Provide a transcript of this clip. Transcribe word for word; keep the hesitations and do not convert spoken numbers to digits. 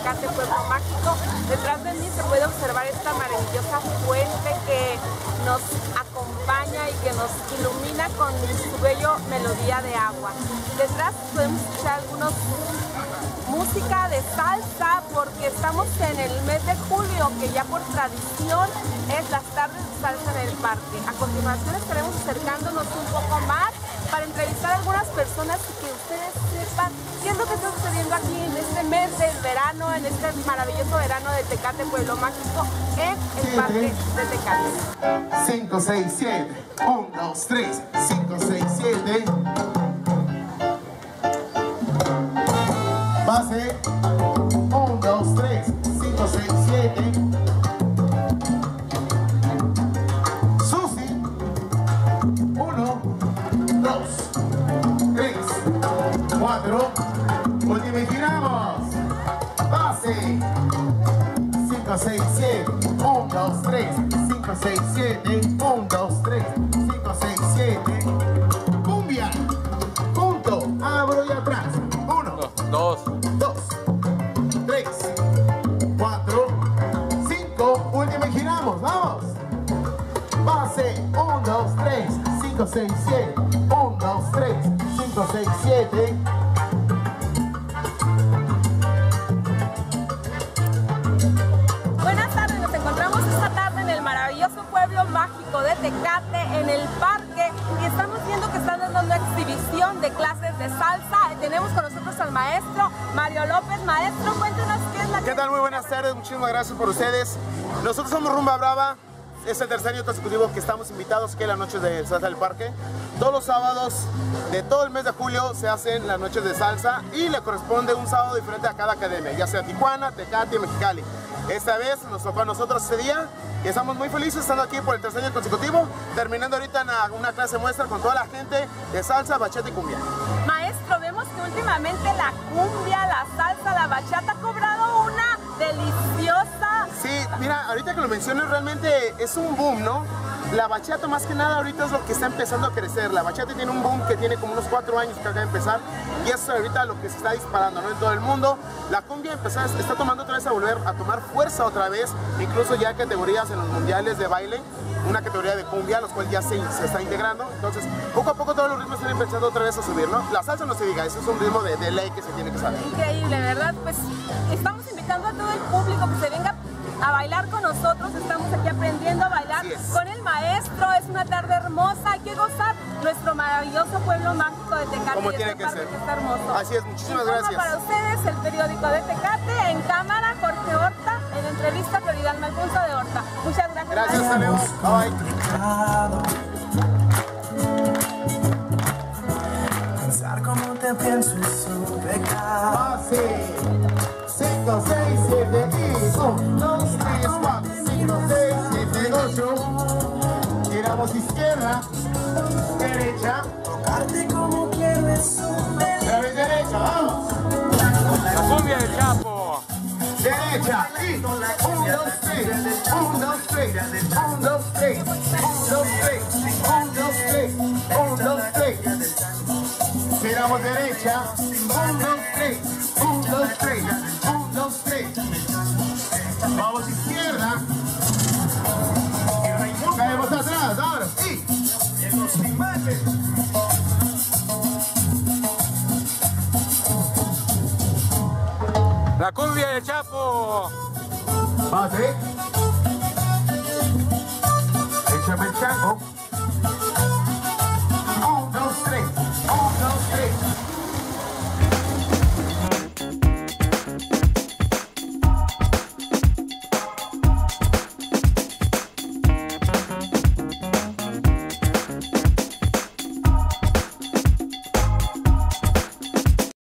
Tecate, Pueblo Mágico. Detrás de mí se puede observar esta maravillosa fuente que nos acompaña y que nos ilumina con su bello melodía de agua. Detrás podemos escuchar algunos música de salsa porque estamos en el mes de julio, que ya por tradición es las tardes de salsa en el parque. A continuación estaremos acercándonos un poco más para entrevistar a algunas personas y que ustedes sepan qué es lo que está sucediendo aquí en este mes del verano, en este maravilloso verano de Tecate, Pueblo Mágico, en el parque de Tecate. cinco, seis, siete, uno, dos, tres, cinco, seis, siete. Base, uno, dos, tres, cinco, seis, siete. Susi, uno, dos, tres, cuatro. Última y giramos. Base, cinco, seis, siete, uno, dos, tres, cinco, seis, siete, uno, dos, tres, cinco, seis, siete. Cumbia, punto, abro y atrás. Uno, dos, dos, tres, cuatro, cinco. Última y giramos, vamos. Base, uno, dos, tres, cinco, seis, siete, uno, dos, tres, cinco, seis, siete. Buenas tardes, nos encontramos esta tarde en el maravilloso pueblo mágico de Tecate, en el parque, y estamos viendo que están dando una exhibición de clases de salsa. Tenemos con nosotros al maestro Mario López. Maestro, cuéntenos qué es la... ¿Qué tal? Muy buenas tardes, muchísimas gracias por ustedes. Nosotros somos Rumba Brava, es el tercer año consecutivo que estamos invitados aquí en las noches de salsa del parque. Todos los sábados de todo el mes de julio se hacen las noches de salsa y le corresponde un sábado diferente a cada academia, ya sea Tijuana, Tecate, Mexicali. Esta vez nos tocó a nosotros ese día y estamos muy felices estando aquí por el tercer año consecutivo, terminando ahorita una, una clase muestra con toda la gente de salsa, bachata y cumbia. Maestro, vemos que últimamente la cumbia, la salsa, la bachata ha cobrado una deliciosa... Sí, mira, ahorita que lo mencionas realmente es un boom, ¿no? La bachata más que nada ahorita es lo que está empezando a crecer. La bachata tiene un boom que tiene como unos cuatro años que acaba de empezar y eso es ahorita lo que se está disparando, ¿no? En todo el mundo. La cumbia empezó, está tomando otra vez a volver a tomar fuerza otra vez, incluso ya hay categorías en los mundiales de baile, una categoría de cumbia, los cuales ya se, se está integrando. Entonces, poco a poco todos los ritmos están empezando otra vez a subir, ¿no? La salsa no se diga, eso es un ritmo de, de ley que se tiene que saber. Increíble, ¿verdad? Pues estamos invitando a todo el público que se venga a bailar con nosotros. Estamos aquí aprendiendo a bailar con el maestro. Es una tarde hermosa, hay que gozar nuestro maravilloso pueblo mágico de Tecate. Como y tiene este que parque ser. que está hermoso. Así es, muchísimas Informa gracias. para ustedes el periódico de Tecate, en cámara Jorge Horta, en entrevista Floridalma Alfonso de Horta. Muchas gracias. Gracias, hasta luego. Bye. Pensar como te pienso es un pecado. Base, cinco, seis, siete y uno, dos, tres, cuatro, cinco, seis, siete, ocho. Giramos izquierda, derecha, Tocarte como quiero es un delito. otra vez derecha, vamos. la cumbia del Chapo. Derecha y uno, dos, tres, uno, dos, tres, uno, dos, tres, uno, dos, tres, uno, dos, tres, uno, dos, tres. Giramos derecha, uno, dos, tres, uno, dos, tres, uno, dos, tres. Vamos izquierda. Caemos atrás, ahora sí. La cumbia del Chapo. Base. Échame el chango.